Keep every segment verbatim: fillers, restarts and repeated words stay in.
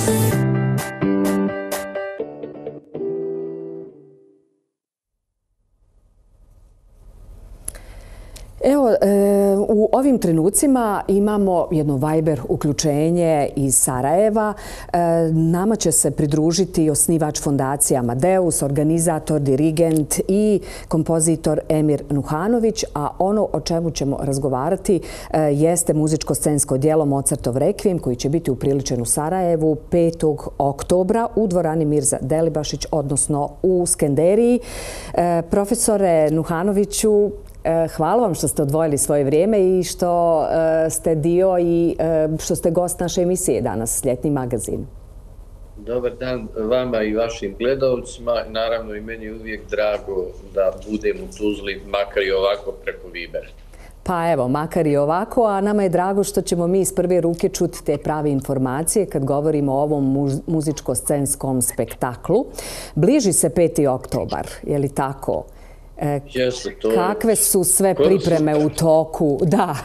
Evo, u ovim trenucima imamo jedno Viber uključenje iz Sarajeva. Nama će se pridružiti osnivač fondacije Amadeus, organizator, dirigent i kompozitor Emir Nuhanović, a ono o čemu ćemo razgovarati jeste muzičko-scensko djelo Mozartov Rekvijem koji će biti upriličen u Sarajevu petog oktobra u dvorani Mirza Delibašić, odnosno u Skenderiji. Profesore Nuhanoviću, hvala vam što ste odvojili svoje vrijeme i što ste dio i što ste gost naše emisije danas, Ljetni magazin. Dobar dan vama i vašim gledalcima. Naravno i meni je uvijek drago da budem u Tuzli, makar i ovako preko Vibera. Pa evo, makar i ovako, a nama je drago što ćemo mi iz prve ruke čuti te prave informacije kad govorimo o ovom muzičko-scenskom spektaklu. Bliži se peti oktobar, je li tako? E, Jeste, to je... Kakve su sve pripreme u toku? Da.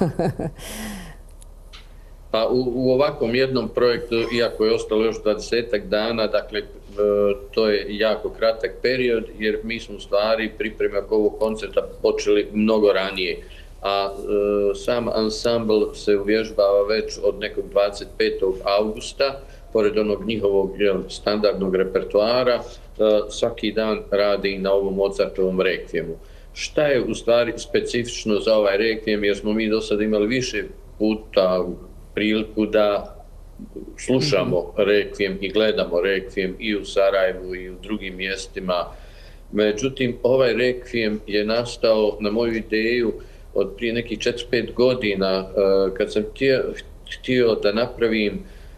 Pa u, u ovakvom jednom projektu, iako je ostalo još dvadesetak dana, dakle, to je jako kratak period, jer mi smo u stvari pripreme oko ovog koncerta počeli mnogo ranije. A e, sam ansambl se uvježbava već od nekog dvadeset petog augusta, pored onog njihovog jel, standardnog repertoara, e, svaki dan radi na ovom Mozartovom rekvijemu. Šta je u stvari specifično za ovaj rekvijem, jer smo mi do sada imali više puta priliku da slušamo rekvijem i gledamo rekvijem i u Sarajevu i u drugim mjestima. Međutim, ovaj rekvijem je nastao na moju ideju od prije nekih četiri pet godina, kad sam htio, htio da napravim,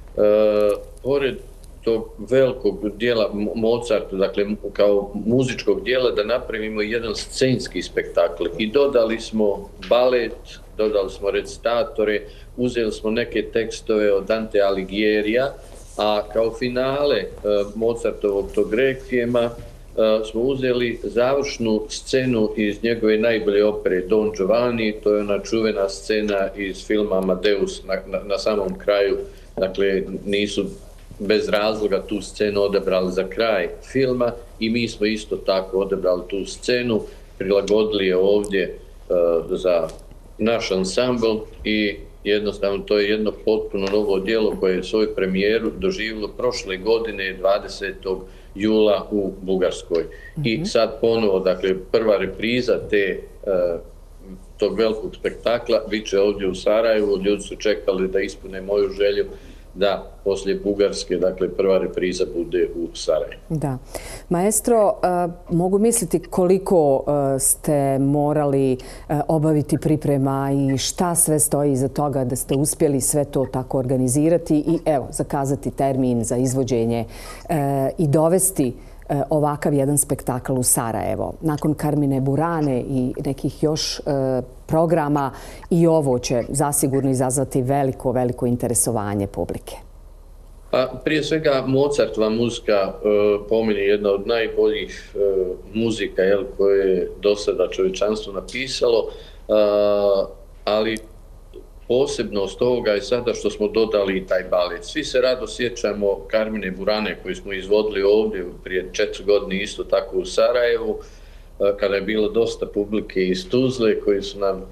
pored tog velikog dijela Mozarta, dakle kao muzičkog dijela, da napravimo jedan scenski spektakl. I dodali smo balet, dodali smo recitatore, uzeli smo neke tekstove od Dante Alighiera, a kao finale Mozartovog tog rekvijema smo uzeli završnu scenu iz njegove najbolje opere Don Giovanni, to je ona čuvena scena iz filma Amadeus na, na, na samom kraju, dakle nisu bez razloga tu scenu odabrali za kraj filma i mi smo isto tako odabrali tu scenu, prilagodili je ovdje uh, za naš ansambl i jednostavno to je jedno potpuno novo djelo koje je svoju premijeru doživjelo prošle godine dvadesetog jula u Bugarskoj. Mm-hmm. I sad ponovo, dakle, prva repriza te, uh, tog velikog spektakla bit će ovdje u Sarajevu. Ljudi su čekali da ispune moju želju da poslije Bugarske, dakle, prva repriza bude u Sarajevu. Da. Maestro, uh, mogu misliti koliko uh, ste morali uh, obaviti priprema i šta sve stoji iza toga da ste uspjeli sve to tako organizirati i evo, zakazati termin za izvođenje uh, i dovesti uh, ovakav jedan spektakl u Sarajevo. Nakon Carmine Burane i nekih još uh, programa i ovo će zasigurno izazvati veliko, veliko interesovanje publike. Pa, prije svega Mozartova muzika uh, po meni je jedna od najboljih uh, muzika jel, koje je do sada čovječanstvo napisalo, uh, ali posebnost ovoga je sada što smo dodali i taj balet. Svi se rado sjećamo Carmine Burane koju smo izvodili ovdje prije četiri godine isto tako u Sarajevu, uh, kada je bilo dosta publike iz Tuzle koji su nam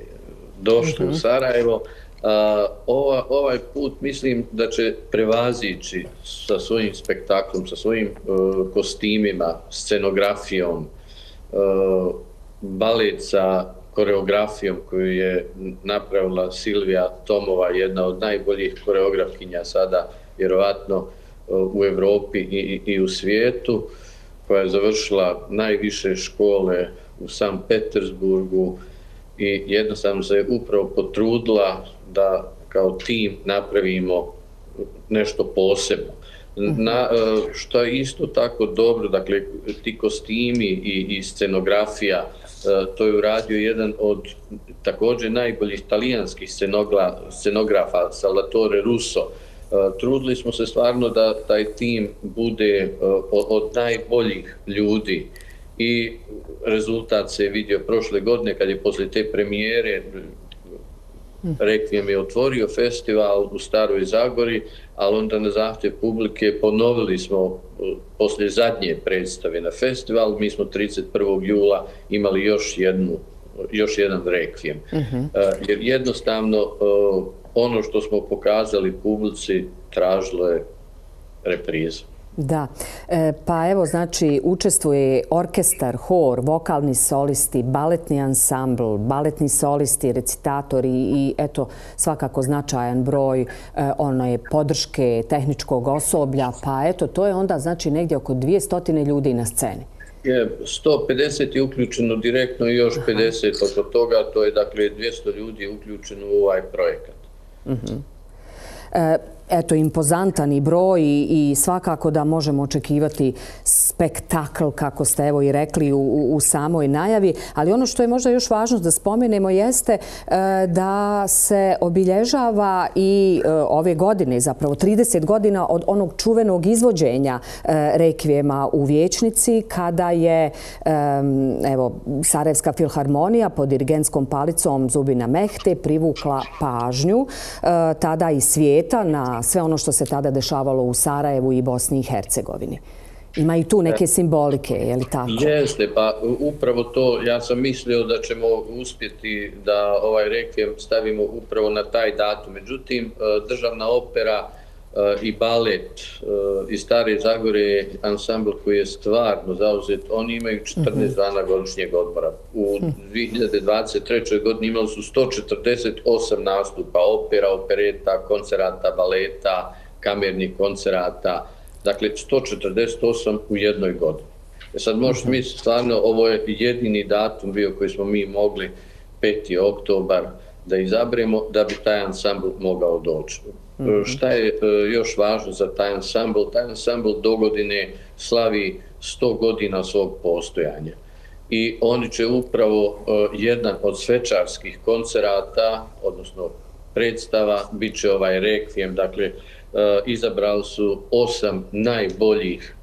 došli uh-huh. u Sarajevo. Uh, ova, ovaj put mislim da će prevazići sa svojim spektaklom, sa svojim uh, kostimima, scenografijom, uh, balet sa koreografijom koju je napravila Silvija Tomova, jedna od najboljih koreografkinja sada, vjerovatno uh, u Evropi i, i u svijetu, koja je završila najviše škole u Sankt Petersburgu i jednostavno se upravo potrudila da kao tim napravimo nešto posebno. Na, što je isto tako dobro, dakle, ti kostimi i, i scenografija, to je uradio jedan od također najboljih talijanskih scenografa, Salvatore Russo. Trudili smo se stvarno da taj tim bude od, od najboljih ljudi i rezultat se je vidio prošle godine kad je poslije te premijere Rekvijem je otvorio festival u Staroj Zagori, ali onda na zahtjev publike ponovili smo poslije zadnje predstave na festival. Mi smo trideset prvog jula imali još jednu, još jedan rekvijem. Uh-huh. Jer jednostavno ono što smo pokazali publici tražilo je reprizu. Da, e, pa evo znači učestvuje orkestar, hor, vokalni solisti, baletni ansambl, baletni solisti, recitatori i eto svakako značajan broj e, one podrške tehničkog osoblja, pa eto to je onda znači negdje oko dvjesto ljudi na sceni. Je, sto pedeset je uključeno direktno i još pedeset oko toga, to je dakle dvjesto ljudi uključeno u ovaj projekat. Uh-huh. e, Eto, impozantan i broj i, i svakako da možemo očekivati spektakl, kako ste evo i rekli u, u samoj najavi. Ali ono što je možda još važno da spomenemo jeste e, da se obilježava i e, ove godine, zapravo trideset godina od onog čuvenog izvođenja e, rekvijema u Vijećnici, kada je e, evo, Sarajevska filharmonija pod dirigentskom palicom Zubina Mehte privukla pažnju e, tada i svijeta na sve ono što se tada dešavalo u Sarajevu i Bosni i Hercegovini. Ima i tu neke simbolike, je li tako? Jeste, pa upravo to, ja sam mislio da ćemo uspjeti da ovaj rekvijem stavimo upravo na taj datum. Međutim, Državna opera i balet iz Stare Zagore, ansambl koji je stvarno zauzet, oni imaju četrnaest dana godišnjeg odmora. U dvije hiljade dvadeset trećoj godini imali su sto četrdeset osam nastupa, opera, opereta, koncerata, baleta, kamernih koncerata, dakle sto četrdeset osam u jednoj godini. E sad možete misliti, stvarno ovo je jedini datum bio koji smo mi mogli, peti oktobar, da izaberemo da bi taj ansambl mogao doći. Mm-hmm. Šta je još važno za taj ansambl? Taj ansambl dogodine slavi sto godina svog postojanja. I oni će upravo jedan od svečarskih koncerata, odnosno predstava, bit će ovaj rekvijem. Dakle, izabrali su osam najboljih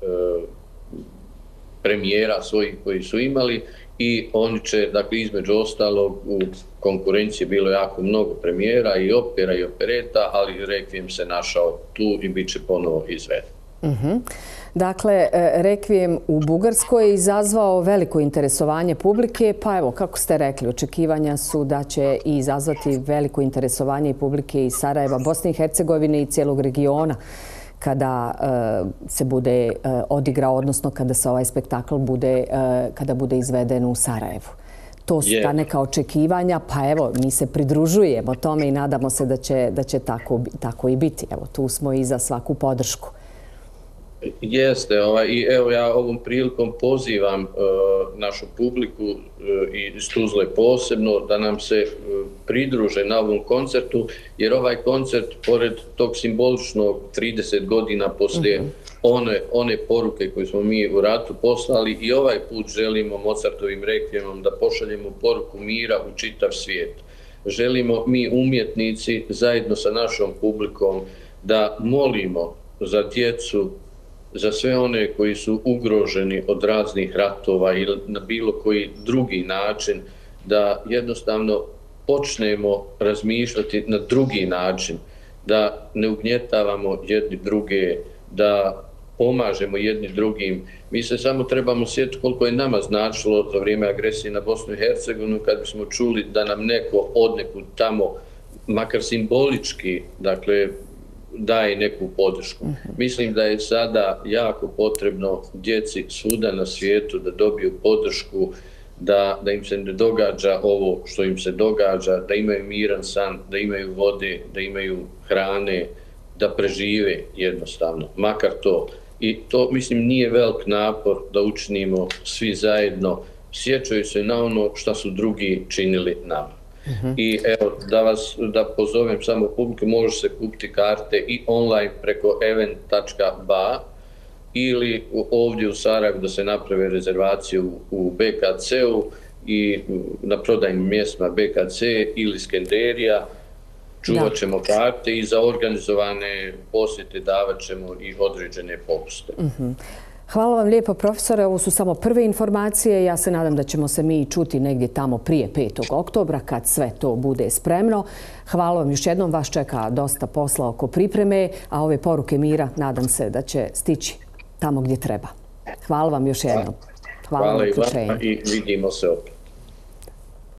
premijera svojih koji su imali i oni će, dakle, između ostalog, u konkurenciji bilo jako mnogo premijera i opera i opereta, ali rekvijem se našao tu i bit će ponovo izveden. Uh-huh. Dakle, rekvijem u Bugarskoj je izazvao veliko interesovanje publike, pa evo, kako ste rekli, očekivanja su da će i izazvati veliko interesovanje i publike iz Sarajeva, Bosne i Hercegovine i cijelog regiona kada uh, se bude uh, odigrao, odnosno kada se ovaj spektakl bude, uh, kada bude izveden u Sarajevu. To su yeah. ta neka očekivanja, pa evo, mi se pridružujemo tome i nadamo se da će, da će tako, tako i biti. Evo, tu smo i za svaku podršku. Jeste, ovaj, i evo ja ovom prilikom pozivam uh, našu publiku uh, i iz Tuzle posebno da nam se uh, pridruže na ovom koncertu, jer ovaj koncert, pored tog simboličnog trideset godina poslije mm-hmm. one, one poruke koje smo mi u ratu poslali, i ovaj put želimo Mozartovim rekvijemom da pošaljemo poruku mira u čitav svijet. Želimo mi umjetnici zajedno sa našom publikom da molimo za djecu, za sve one koji su ugroženi od raznih ratova ili na bilo koji drugi način, da jednostavno počnemo razmišljati na drugi način, da ne ugnjetavamo jedni druge, da pomažemo jedni drugim. Mi se samo trebamo sjetiti koliko je nama značilo za vrijeme agresije na Bosnu i Hercegovinu kad bismo čuli da nam neko odnekud tamo, makar simbolički, dakle, daje neku podršku. Uh-huh. Mislim da je sada jako potrebno djeci svuda na svijetu da dobiju podršku, da, da im se ne događa ovo što im se događa, da imaju miran san, da imaju vode, da imaju hrane, da prežive jednostavno, makar to. I to, mislim, nije velik napor da učinimo svi zajedno, sjećaju se na ono što su drugi činili nama. Uh-huh. I evo, da vas da pozovem samo publiku, može se kupiti karte i online preko event tačka ba ili ovdje u Sarajevu da se naprave rezervaciju u be ka ce-u i na prodajnim mjestima be ka ce ili Skenderija. Čuvat ćemo karte i za organizovane posjete davat ćemo i određene popuste. Uh-huh. Hvala vam lijepo, profesore. Ovo su samo prve informacije. Ja se nadam da ćemo se mi čuti negdje tamo prije petog oktobra kad sve to bude spremno. Hvala vam još jednom. Vas čeka dosta posla oko pripreme, a ove poruke mira nadam se da će stići tamo gdje treba. Hvala vam još jednom. Hvala, Hvala i vama i vidimo se opet.